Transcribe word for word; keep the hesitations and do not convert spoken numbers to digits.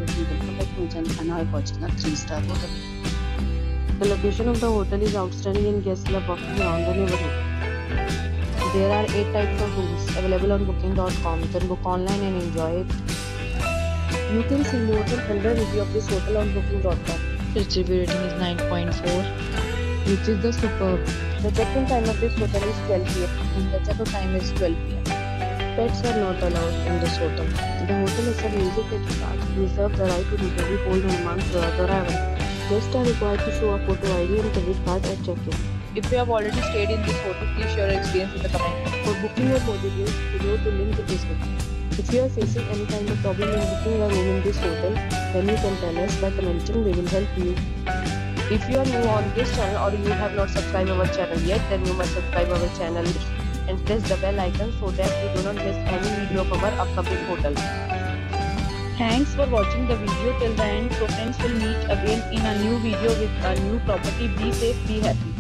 everybody, welcome back to my channel and now I'm watching a three star hotel. The location of the hotel is outstanding and guests love walking around the neighborhood. There are eight types of rooms available on booking dot com. You can book online and enjoy it. You can see more than one hundred reviews of this hotel on booking dot com. Its review rating is nine point four, which is the superb. The check-in time of this hotel is twelve p m and the check-out time is twelve p m Pets are not allowed in this hotel. The hotel accepts music credit cards. Reserve the right to temporarily hold an amount prior to arrival. Guests are required to show a photo I D and credit card at check-in. If you have already stayed in this hotel, please share your experience in the comment. For booking or more details, below the link in the description. If you are facing any kind of problem in booking a room in this hotel, then you can tell us by commenting. We will help you. If you are new on this channel or you have not subscribed our channel yet, then you must subscribe our channel and press the bell icon so that you do not miss any video of our upcoming hotel. Thanks for watching the video till the end. So friends, will meet again in a new video with a new property. Be safe, be happy.